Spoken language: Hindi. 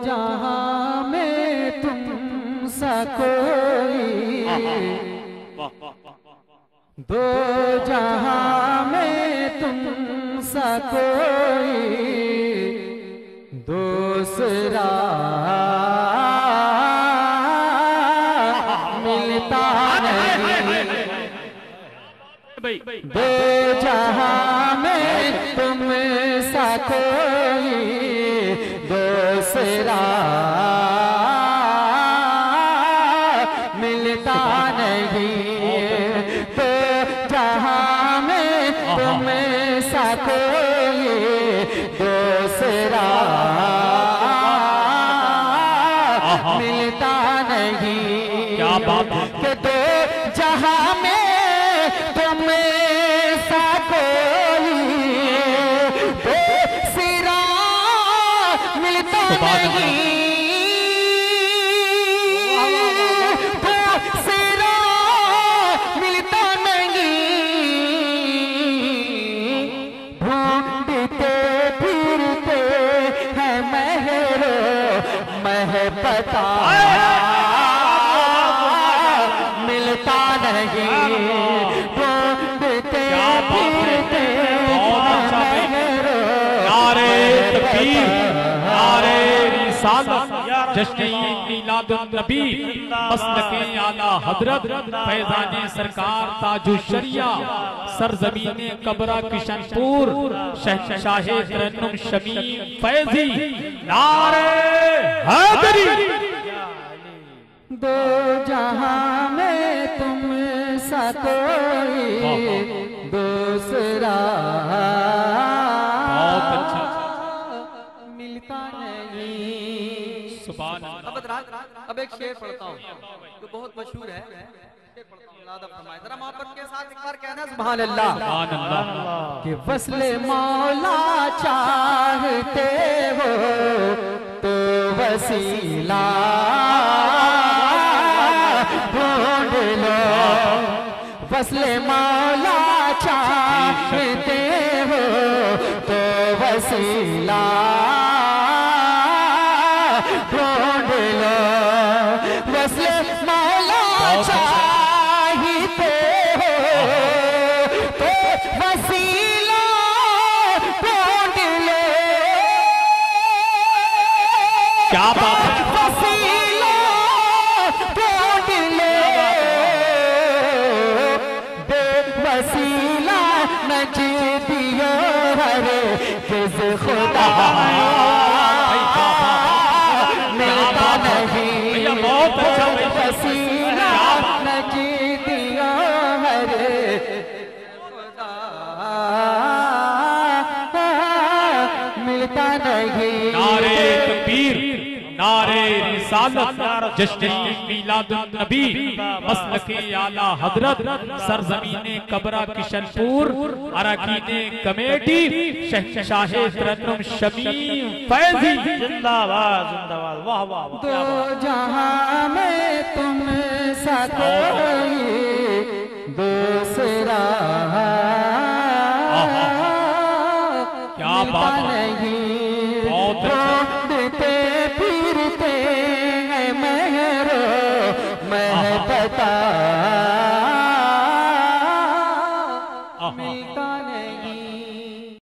जहां में तुम सा कोई, दो जहां में तुम सा कोई दूसरा मिलता नहीं। दो जहां में तुम सा कोई दूसरा मिलता नहीं। दो जहां में तुम सा कोई दूसरा मिलता नहीं। क्या बात है कि दो जहां में तुम सा कोई दूसरा मिलता नहीं। दूसरा मिलता नहीं। ढूंढते फिरते हैं महरो महबता मिलता नहीं। ढूंढते फिरते महरो नारे तकबीर, नारे रिसालत, जश्न मीलादुन नबी, मसलके आला हजरत फैजाने सरकार ताजु शरिया, सरजमीने कबरा किशनपुर, शहंशाहे तरन्नुम शमीम फैजी, नारे हैदरी। दो जहां में तुम सा कोई दूसरा मिलता नहीं। सुभान अल्लाह। अब एक शेर पढ़ता हूँ जो बहुत मशहूर है। जरा मोहब्बत के साथ एक बार कहना सुभान अल्लाह। सुभान अल्लाह। कि वस्ले मौला चाहते हो तो वसीला ढूंढ लो। वस्ले मौला चाहते हो तो वसीला ढूंढ लो। वस्ले मौला चाहते हो तो वसीला ढूंढ लो। क्या बात है। वसीला ढूंढ लो। बेवसीला नजदियो हर किस खुदा मिलता नहीं। बहुत अच्छा वसीला नजदियो हर खुदा मिलता नहीं। नारे तकबीर, नारे रिसालत, जश्न मीलादुन नबी, मसलके आला हजरत सरजमीने कबरा किशनपुर, अरकीने कमेटी, शहंशाहे तरन्नुम शमीम फैजी, जिंदाबाद जिंदाबाद। वाह वाह। दो जहां में तुम सा कोई दूसरा क्या मिलता बात है। नहीं। बहुत अच्छा। ढूंढते फिरते हैं महरो महबता